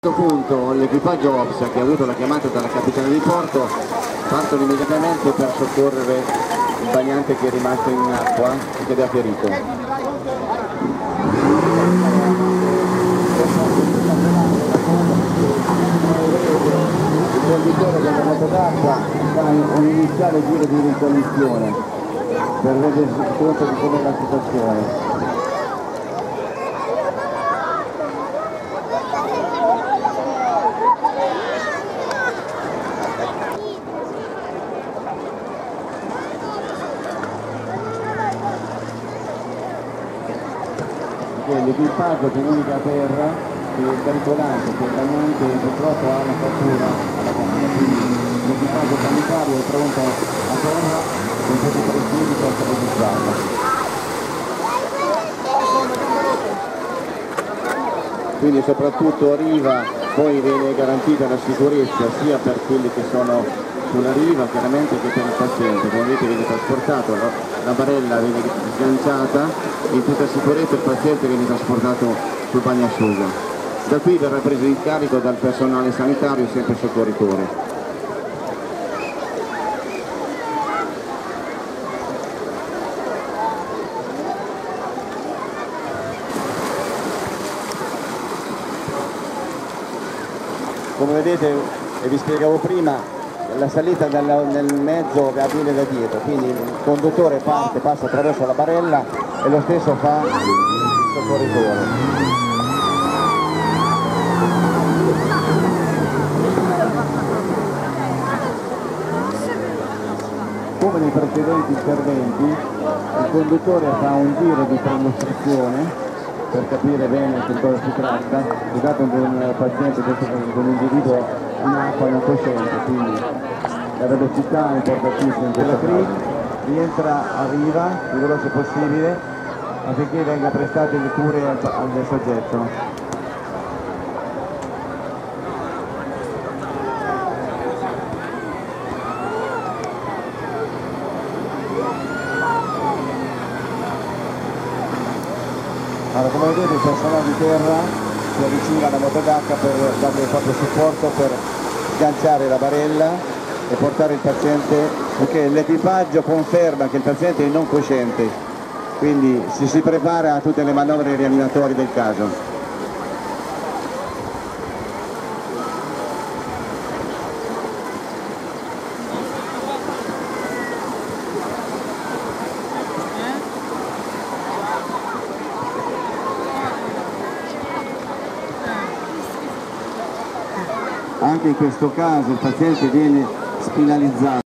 A questo punto l'equipaggio OPSA, che ha avuto la chiamata dalla capitana di porto, partono immediatamente per soccorrere il bagnante che è rimasto in acqua e che è ferito. Il servitore della moto d'acqua fa un iniziale giro di ricognizione per rendersi conto di com'è la situazione. L'equipaggio comunica a terra che è pericolato, che il bagnante purtroppo ha una frattura alla gamba, quindi l'equipaggio sanitario è pronto a terra con tutti i presidi per registrarla. Quindi soprattutto a riva poi viene garantita la sicurezza sia per quelli che sono sulla riva chiaramente che per il paziente. Come vedete viene trasportato, la barella viene sganciata, in tutta sicurezza il paziente viene trasportato sul bagnasciuga. Da qui verrà preso in carico dal personale sanitario sempre soccorritore. Come vedete e vi spiegavo prima, la salita nel mezzo avviene da dietro, quindi il conduttore parte, passa attraverso la barella e lo stesso fa il soccorritore. Come nei precedenti interventi, il conduttore fa un giro di perlustrazione per capire bene di cosa si tratta. Scusate, un paziente, con un individuo in acqua non cosciente, quindi la velocità è importantissima in questa fase. Rientra a riva il più veloce possibile affinché venga prestate le cure al soggetto. Allora, come vedete il personale di terra si avvicina alla motodacca per dargli il proprio supporto per sganciare la barella e portare il paziente, perché l'equipaggio conferma che il paziente è non cosciente, quindi si prepara a tutte le manovre rianimatorie del caso. Anche in questo caso il paziente viene spinalizzato.